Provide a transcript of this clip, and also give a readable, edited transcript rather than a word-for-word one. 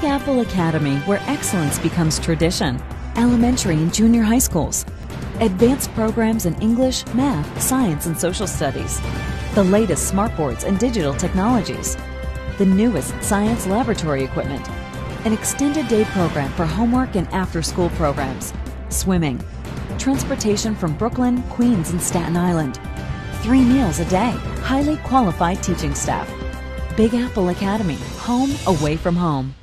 Big Apple Academy, where excellence becomes tradition. Elementary and junior high schools. Advanced programs in English, math, science, and social studies. The latest smartboards and digital technologies. The newest science laboratory equipment. An extended day program for homework and after-school programs. Swimming. Transportation from Brooklyn, Queens, and Staten Island. 3 meals a day. Highly qualified teaching staff. Big Apple Academy, home away from home.